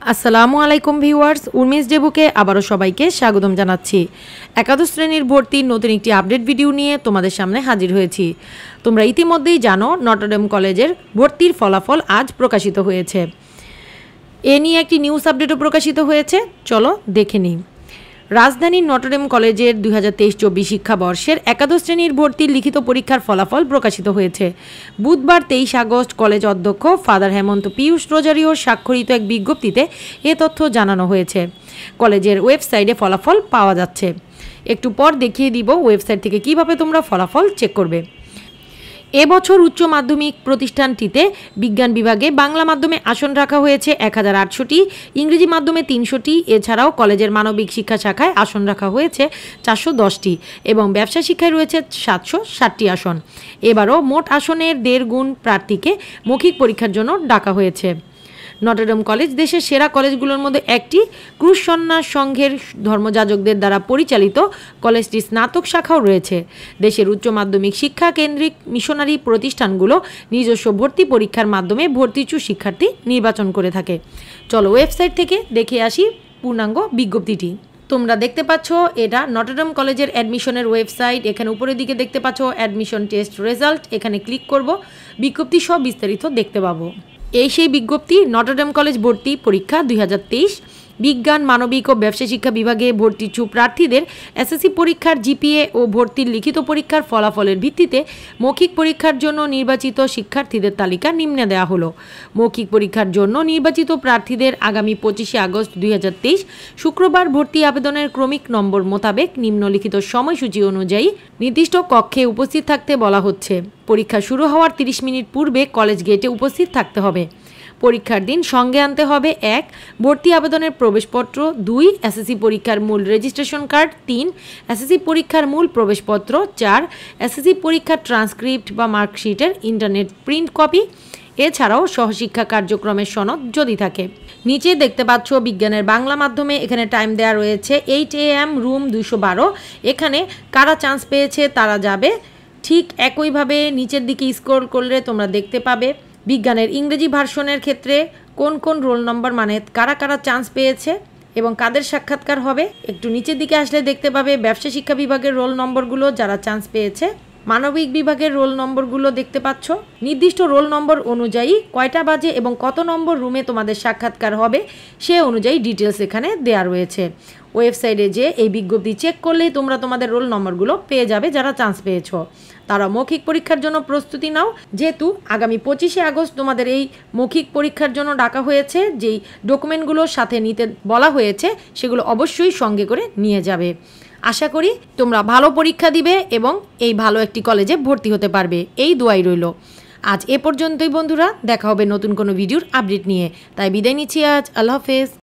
আসসালামু আলাইকুম ভিউয়ার্স, উর্মিস ডেবুকে আবারও সবাইকে স্বাগতম জানাচ্ছি। একাদশ শ্রেণীর ভর্তির নতুন একটি আপডেট ভিডিও নিয়ে তোমাদের সামনে হাজির হয়েছি। তোমরা ইতিমধ্যেই জানো নটরডেম কলেজের ভর্তির ফলাফল আজ প্রকাশিত হয়েছে। এ নিয়ে একটি নিউজ আপডেটও প্রকাশিত হয়েছে, চলো দেখে নিই। রাজধানীর নটরডেম কলেজের 2023-24 শিক্ষাবর্ষের একাদশ শ্রেণীর ভর্তির লিখিত পরীক্ষার ফলাফল প্রকাশিত হয়েছে। বুধবার 23 আগস্ট কলেজ অধ্যক্ষ ফাদার হেমন্ত পীয়ূষ রোজারিওর স্বাক্ষরিত এক বিজ্ঞপ্তিতে এ তথ্য জানানো হয়েছে। কলেজের ওয়েবসাইটে ফলাফল পাওয়া যাচ্ছে। একটু পর দেখিয়ে দিব ওয়েবসাইট থেকে কিভাবে তোমরা ফলাফল চেক করবে। এবছর উচ্চ মাধ্যমিক প্রতিষ্ঠানটিতে বিজ্ঞান বিভাগে বাংলা মাধ্যমে আসন রাখা হয়েছে 1008টি, ইংরেজি মাধ্যমে 300টি। এছাড়াও কলেজের মানবিক শিক্ষা শাখায় আসন রাখা হয়েছে 410টি এবং ব্যবসা শিক্ষায় রয়েছে 760টি আসন। এবারও মোট আসনের 1.5 গুণ প্রার্থীকে মৌখিক পরীক্ষার জন্য ডাকা হয়েছে। নটরডেম কলেজ দেশের সেরা কলেজগুলোর মধ্যে একটি। ক্রুশ সন্ন্যাস সংঘের ধর্মযাজকদের দ্বারা পরিচালিত কলেজটির স্নাতক শাখাও রয়েছে। দেশের উচ্চ মাধ্যমিক শিক্ষা কেন্দ্রিক মিশনারি প্রতিষ্ঠানগুলো নিজস্ব ভর্তি পরীক্ষার মাধ্যমে ভর্তিচ্ছু শিক্ষার্থী নির্বাচন করে থাকে। চলো ওয়েবসাইট থেকে দেখে আসি পূর্ণাঙ্গ বিজ্ঞপ্তিটি। তোমরা দেখতে পাচ্ছ এটা নটরডেম কলেজের অ্যাডমিশনের ওয়েবসাইট। এখানে উপরের দিকে দেখতে পাচ্ছ অ্যাডমিশন টেস্ট রেজাল্ট। এখানে ক্লিক করব, বিজ্ঞপ্তি সব বিস্তারিত দেখতে পাবো। এই সেই বিজ্ঞপ্তি। নটরডেম কলেজ ভর্তি পরীক্ষা 2023 বিজ্ঞান মানবিক ও ব্যবসা শিক্ষা বিভাগে ভর্তিচ্ছু প্রার্থীদের এসএসসি পরীক্ষার জিপিএ ও ভর্তির লিখিত পরীক্ষার ফলাফলের ভিত্তিতে মৌখিক পরীক্ষার জন্য নির্বাচিত শিক্ষার্থীদের তালিকা নিম্নে দেওয়া হলো। মৌখিক পরীক্ষার জন্য নির্বাচিত প্রার্থীদের আগামী 25 আগস্ট 2023 শুক্রবার ভর্তি আবেদনের ক্রমিক নম্বর মোতাবেক নিম্নলিখিত সময়সূচি অনুযায়ী নির্দিষ্ট কক্ষে উপস্থিত থাকতে বলা হচ্ছে। পরীক্ষা শুরু হওয়ার 30 মিনিট পূর্বে কলেজ গেটে উপস্থিত থাকতে হবে। পরীক্ষার দিন সঙ্গে আনতে হবে 1 ভর্তি আবেদনের প্রবেশপত্র, 2 এসএসসি পরীক্ষার মূল রেজিস্ট্রেশন কার্ড, 3 এসএসসি পরীক্ষার মূল প্রবেশপত্র, 4 এসএসসি পরীক্ষার ট্রান্সক্রিপ্ট বা মার্কশিটের ইন্টারনেট প্রিন্ট কপি, এছাড়াও সহশিক্ষা কার্যক্রমের সনদ যদি থাকে। নিচে দেখতে পাচ্ছ বিজ্ঞানের বাংলা মাধ্যমে এখানে টাইম দেওয়া রয়েছে 8 AM, রুম 212। এখানে কারা চান্স পেয়েছে তারা যাবে। ঠিক একইভাবে নিচের দিকে স্ক্রল করলে তোমরা দেখতে পাবে বিজ্ঞানের ইংরেজি ভার্সনের ক্ষেত্রে কোন কোন রোল নম্বর মানে কারা কারা চান্স পেয়েছে এবং কাদের সাক্ষাৎকার হবে। একটু নিচের দিকে আসলে দেখতে পাবে ব্যবসা শিক্ষা বিভাগের রোল নম্বরগুলো যারা চান্স পেয়েছে। মানবিক বিভাগের রোল নম্বরগুলো দেখতে পাচ্ছ। নির্দিষ্ট রোল নম্বর অনুযায়ী কয়টা বাজে এবং কত নম্বর রুমে তোমাদের সাক্ষাৎকার হবে সে অনুযায়ী ডিটেলস এখানে দেওয়া রয়েছে। ওয়েবসাইটে যে এই বিজ্ঞপ্তি চেক করলেই তোমরা তোমাদের রোল নম্বরগুলো পেয়ে যাবে যারা চান্স পেয়েছো। তারা মৌখিক পরীক্ষার জন্য প্রস্তুতি নাও, যেহেতু আগামী 25 আগস্ট তোমাদের এই মৌখিক পরীক্ষার জন্য ডাকা হয়েছে। যেই ডকুমেন্টগুলো সাথে নিতে বলা হয়েছে সেগুলো অবশ্যই সঙ্গে করে নিয়ে যাবে। আশা করি তোমরা ভালো পরীক্ষা দিবে এবং এই ভালো একটি কলেজে ভর্তি হতে পারবে, এই দোয়াই রইল। আজ এ পর্যন্তই বন্ধুরা, দেখা হবে নতুন কোনো ভিডিওর আপডেট নিয়ে। তাই বিদায় নিচ্ছি আজ। আল্লাহ হাফেজ।